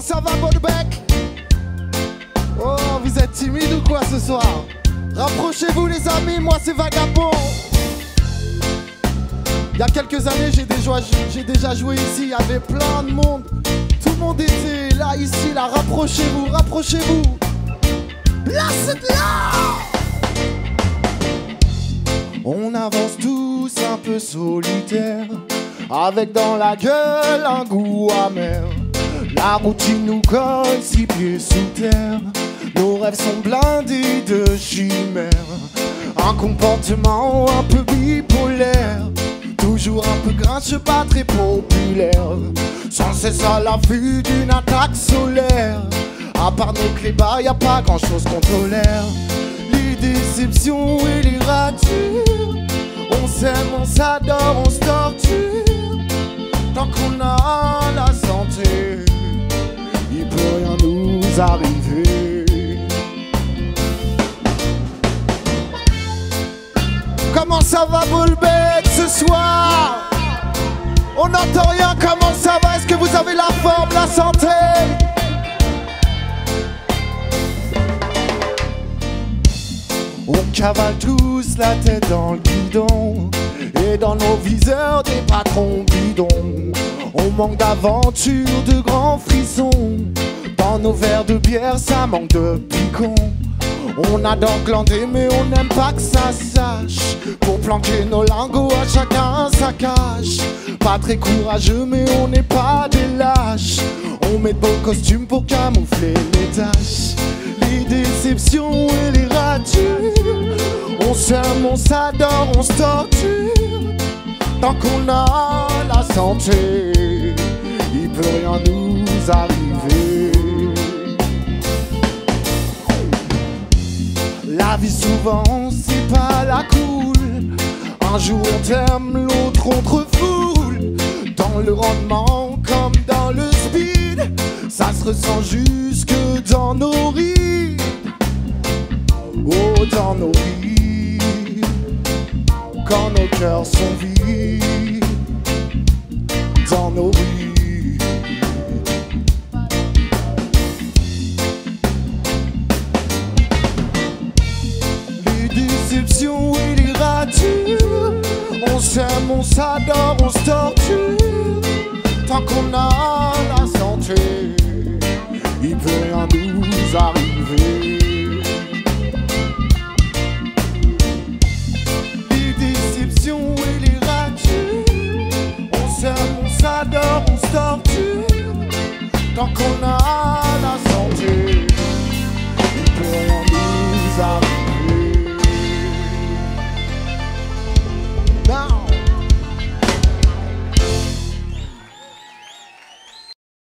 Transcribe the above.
ça va, Bolbec? Oh, vous êtes timide ou quoi ce soir? Rapprochez-vous les amis, moi c'est Vagabond. Il y a quelques années, j'ai déjà joué ici, il y avait plein de monde. Tout le monde était là, ici, là, rapprochez-vous, rapprochez-vous. Là, c'est de là. On avance tous un peu solitaires, avec dans la gueule un goût amer. La routine nous colle 6 pieds sous terre. Nos rêves sont blindés de chimères. Un comportement un peu bipolaire, toujours un peu grincheux, pas très populaire. Sans cesse à l'affût d'une attaque solaire. À part nos clébas, y a pas grand chose qu'on tolère. Les déceptions et les ratures, on s'aime, on s'adore, on se torture. Tant qu'on a la santé, il peut rien nous arriver. Comment ça va, Bolbec, ce soir? On n'entend rien, comment ça va? Est-ce que vous avez la forme, la santé? On cavale tous la tête dans le guidon, et dans nos viseurs des patrons bidons. On manque d'aventure, de grands frissons. Dans nos verres de bière, ça manque de picon. On adore glander mais on n'aime pas que ça sache. Pour planquer nos lingots à chacun sa cache. Pas très courageux mais on n'est pas des lâches. On met de beaux costumes pour camoufler les tâches. Les déceptions et les ratures, on s'aime, on s'adore, on se torture. Tant qu'on a la santé, il peut rien nous arriver. La vie souvent c'est pas la cool. Un jour on t'aime, l'autre on te refoule. Dans le rendement comme dans le speed, ça se ressent jusque dans nos rides. Oh, dans nos rides, quand nos cœurs sont vides. Dans nos rides. Les déceptions et les ratures, on s'aime, on s'adore, on se torture. Tant qu'on a la santé, il peut rien nous arriver. Les déceptions et les ratures, on s'aime, on s'adore, on se torture. Tant qu'on a